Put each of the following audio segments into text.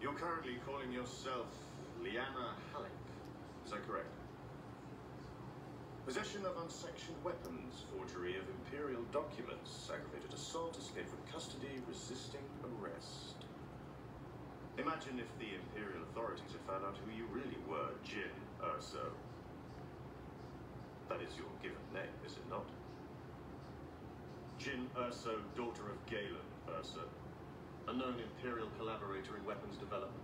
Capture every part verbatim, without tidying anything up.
You're currently calling yourself Liana Halleck. Is that correct? Possession of unsanctioned weapons, forgery of imperial documents, aggravated assault, escape from custody, resisting arrest. Imagine if the imperial authorities had found out who you really were, Jyn Erso. That is your given name, is it not? Jyn Erso, daughter of Galen Erso, a known imperial collaborator in weapons development.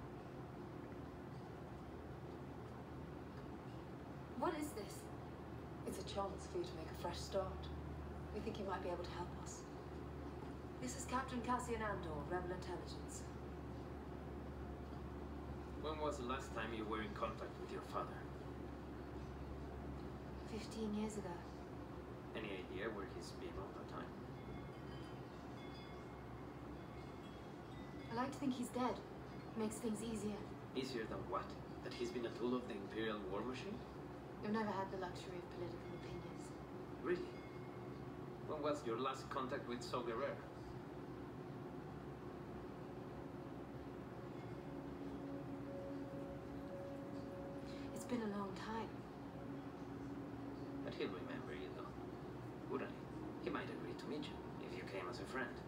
What is this? It's a chance for you to make a fresh start. We think you might be able to help us. This is Captain Cassian Andor, Rebel Intelligence. When was the last time you were in contact with your father? Fifteen years ago. Any idea where he's been all that time? I like to think he's dead. Makes things easier. Easier than what? That he's been a tool of the Imperial war machine? You've never had the luxury of political opinions. Really? When was your last contact with Saw Gerrera? It's been a long time. But he'll remember you, though. Wouldn't he? He might agree to meet you, if you came as a friend.